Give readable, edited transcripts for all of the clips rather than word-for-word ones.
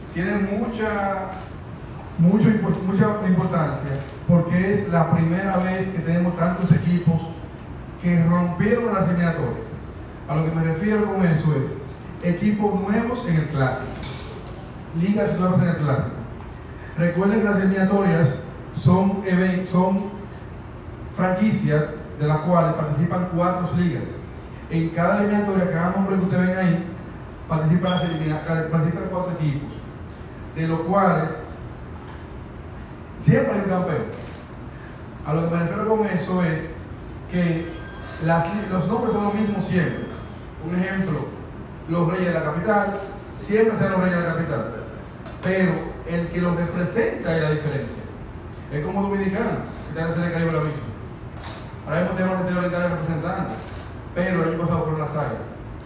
tiene mucha importancia porque es la primera vez que tenemos tantos equipos que rompieron las eliminatorias. A lo que me refiero con eso es equipos nuevos en el clásico, ligas nuevas en el clásico. Recuerden que las eliminatorias son franquicias de las cuales participan 4 ligas. En cada eliminatoria, cada nombre que ustedes ven ahí, participan 4 equipos, de los cuales siempre hay un campeón. A lo que me refiero con eso es que los nombres son los mismos siempre. Un ejemplo, los Reyes de la Capital, siempre serán los Reyes de la Capital, pero el que los representa es la diferencia. Es como Dominicana, que está en el Caribe lo mismo. Ahora mismo tenemos que orientar al representante, pero el año pasado fueron las Águilas.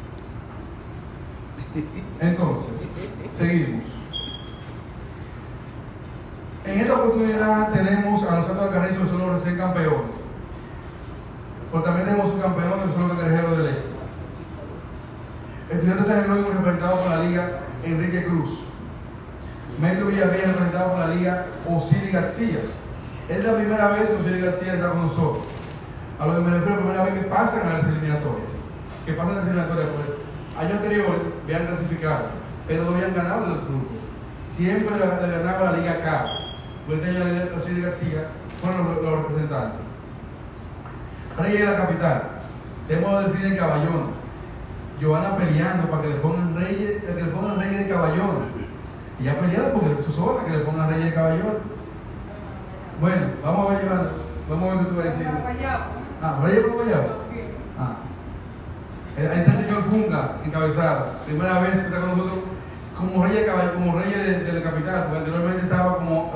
Entonces, seguimos. En esta oportunidad tenemos a los Santos Alcarrizos, que son los recién campeones. Pero también tenemos un campeón, que son los Cangrejeros del Este. Estudiantes de San Jerónimo representado por la Liga Enrique Cruz. Metro Villavilla representado por la Liga Osiris García. Es la primera vez que Osiris García está con nosotros. A lo que me refiero, la primera vez que pasan a las eliminatorias. Que pasan a las eliminatorias, porque años anteriores habían clasificado, pero no habían ganado el grupo. Siempre le ganaba la Liga K. Pues este año Osiris García fueron los representantes. Reyes de la Capital. Tenemos los Delfines de Caballón. Giovanna peleando para que le pongan Reyes de Caballón. Y ya pelearon porque su zona que le pongan Reyes de Caballón. Bueno, vamos a ver, Giovanna. Vamos a ver qué tú vas a decir. Reyes de Caballón. Ahí está el señor Punga, encabezado. Primera vez que está con nosotros como Reyes de la Capital, porque anteriormente estaba como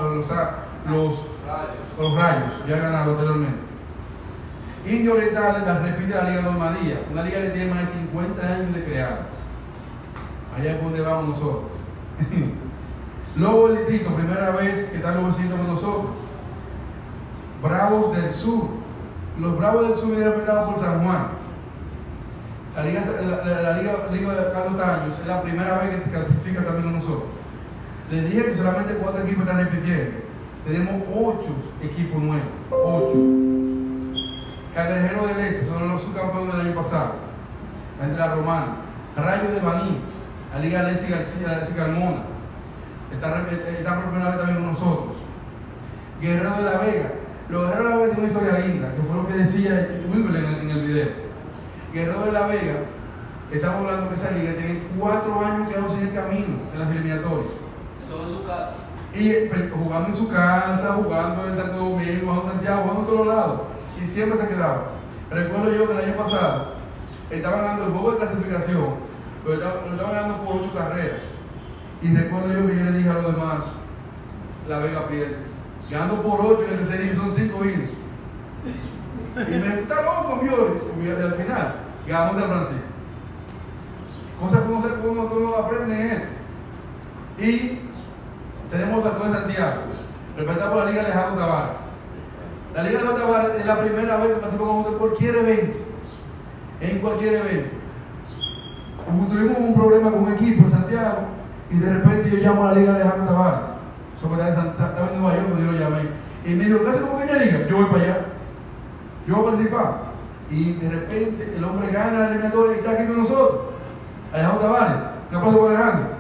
los Rayos, ya ganado anteriormente. Indio Oriental repite la Liga Normandía, una liga que tiene más de 50 años de creada. Allá es donde vamos nosotros. Lobo del Distrito, primera vez que están los vecinos con nosotros. Bravos del Sur. Los Bravos del Sur vienen representados por San Juan. La Liga de Carlos Taños es la primera vez que clasifica también con nosotros. Les dije que solamente 4 equipos están repitiendo. Tenemos 8 equipos nuevos. 8. Cangrejeros del Este son los subcampeones del año pasado, entre la Romana. Rayos de Baní, la Liga Alessi García, Alessi Carmona, está por primera vez también con nosotros. Guerrero de la Vega. Los Guerreros de la Vega tienen una historia linda, que fue lo que decía Wilber en el video. Guerrero de la Vega, estamos hablando que esa liga tiene 4 años quedándose en el camino en las eliminatorias. Todo en su casa. Y jugando en su casa, jugando en Santo Domingo, jugando en Santiago, jugando en todos lados. Y siempre se quedaba. Recuerdo yo que el año pasado estaban ganando el juego de clasificación, pero lo estaban ganando por 8 carreras. Y recuerdo yo que yo le dije a los demás, la Vega pierde. Ganando por 8 en el tercer son 5 innings. Y me está loco, y al final, ganamos de Francisco. Cosas que uno aprende en esto. Y tenemos a Antonio Santiago, representado por la Liga Alejandro Tavares. La Liga Alejandro Tavares es la primera vez que participamos en cualquier evento. En cualquier evento. Tuvimos un problema con un equipo en Santiago y de repente yo llamo a la Liga Alejandro Tavares. Estaba en Nueva York cuando yo lo llamé. Y me dijo, ¿qué hace con pequeña liga? Yo voy para allá. Yo voy a participar. Y de repente el hombre gana la eliminatoria y está aquí con nosotros. Alejandro Tavares. Un aplauso por Alejandro.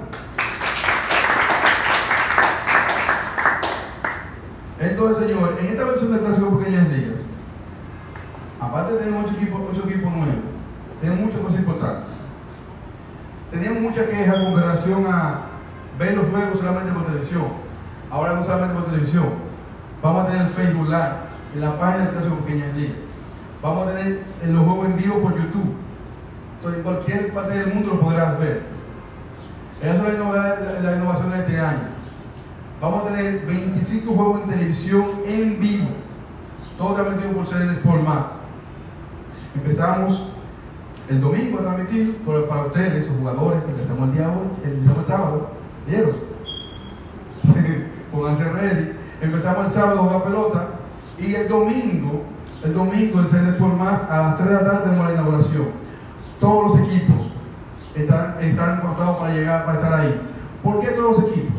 Entonces, señores, en esta versión del Clásico Pequeñas Ligas, aparte de tener 8 equipos nuevos, tenemos muchas cosas importantes. Teníamos mucha queja con relación a ver los juegos solamente por televisión. Ahora no solamente por televisión. Vamos a tener Facebook Live en la página del Clásico Pequeñas Ligas. Vamos a tener los juegos en vivo por YouTube. Entonces, en cualquier parte del mundo lo podrás ver. Esa es la innovación de este año. Vamos a tener 25 juegos en televisión en vivo, todo transmitido por CDN Sport Max. Empezamos el domingo a transmitir para ustedes, los jugadores. Empezamos el sábado, ¿vieron? Pónganse ready. Empezamos el sábado a jugar pelota y el domingo el CDN Sport Max a las 3 de la tarde tenemos la inauguración. Todos los equipos están contados para estar ahí. ¿Por qué todos los equipos?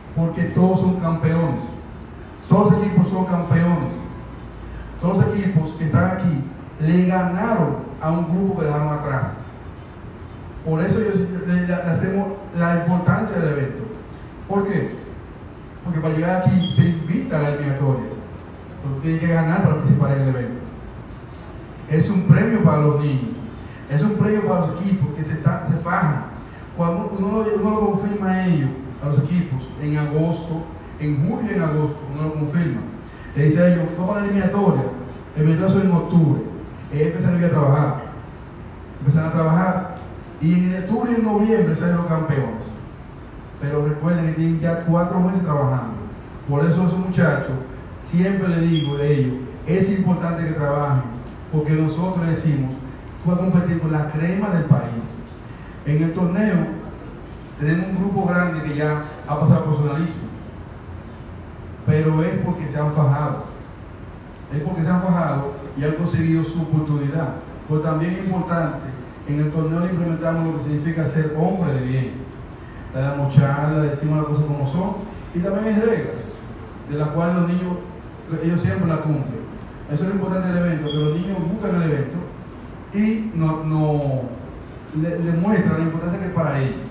porque todos son campeones. Todos los equipos son campeones. Todos los equipos que están aquí le ganaron a un grupo que dejaron atrás. Por eso le hacemos la importancia del evento. ¿Por qué? Porque para llegar aquí se invita a la eliminatoria. Porque tienen que ganar para participar en el evento. Es un premio para los niños. Es un premio para los equipos que se fajan. Cuando uno lo confirma a ellos, a los equipos, en agosto, en julio y en agosto, uno lo confirma. Le dice a ellos, vamos a la eliminatoria. El eliminatorio es en octubre. Ellos empiezan a trabajar. Empiezan a trabajar. Y en octubre y en noviembre salen los campeones. Pero recuerden que tienen ya 4 meses trabajando. Por eso a esos muchachos, siempre les digo a ellos, es importante que trabajen, porque nosotros les decimos, tú vas a competir con la crema del país. En el torneo, tenemos un grupo grande que ya ha pasado por profesionalismo, pero es porque se han fajado. Es porque se han fajado y han conseguido su oportunidad. Pero también es importante, en el torneo le implementamos lo que significa ser hombre de bien. Le damos charla, decimos las cosas como son, y también hay reglas, de las cuales los niños, ellos siempre la cumplen. Eso es lo importante del evento, que los niños buscan el evento y le muestran la importancia que es para ellos.